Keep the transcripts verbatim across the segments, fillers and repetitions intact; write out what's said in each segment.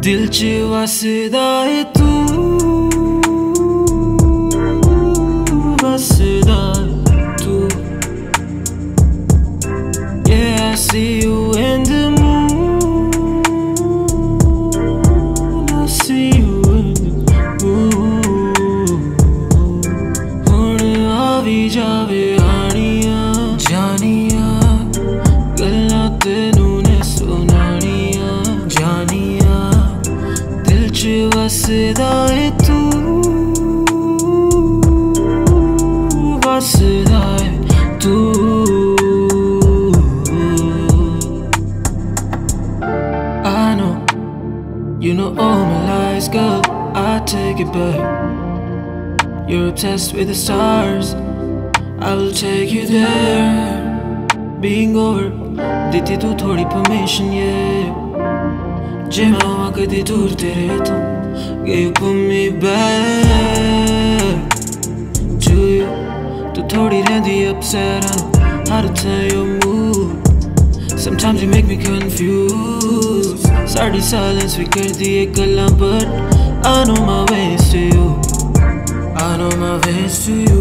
दिल च वसदा है तू, वसदा है तू. Yeah, I see you in the moon, I see you in the moon. हुण आवी जावे हानिया जानिया, गल्लां तेनू ने सुनानिया जानिया. दिल च वसदा है तू, वसदा है तू. I know, you know all my lies, girl, I take it back. You're obsessed with the stars, I will take you there. Being over, Ditti tu thori permission, yeah. Je mawa kaddi dur tere tu, can you put me back to you? Tu thori rehndi upset, I know how to tell your mood. Sometimes you make me confused. Sadi silence we kar diye Gallan, but I know my ways to you, I know my ways to you.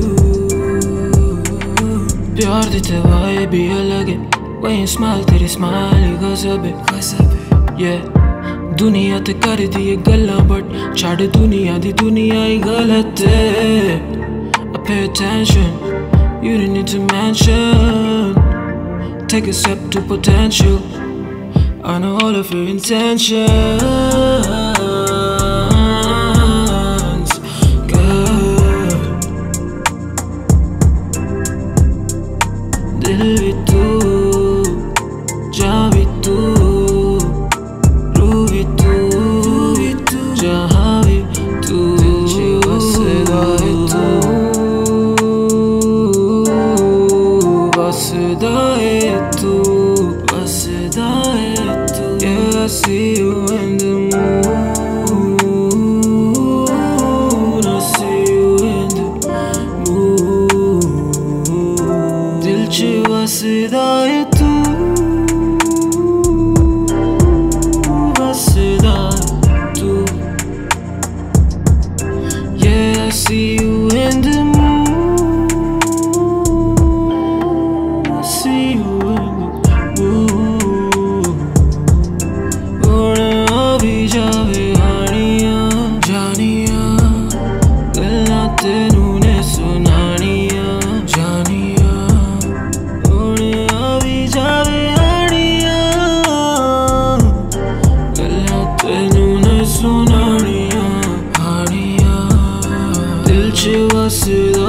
Piaar di vibe bhi alag hai, when you smile teri smile ghazab hai, ghazab hai. Yeah, Duniya te kar diye Gallan, but chhad Duniya di Duniya hi ghalat hai. I pay attention, you didn't need to mention. Take a step to potential, I know all of your intentions, girl. Dil bhi tu, jaan bhi tu, रूह bhi tu, jahan bhi tu. Dil ch vasda hai tu, vasda hai tu, vasda hai tu. Yeah, I see you in the moon, I see you in the moon. Dil ch vasda hai tu, vasda hai tu. Yeah, I see you in the moon, I see you in the moon. हुण आवी जावे हानिया जानिया, गल्लां तेनू ने सुनानिया जानिया. हुण आवी जावे हानिया, गल्लां तेनू ने सुनानिया हानिया. दिल च वसदा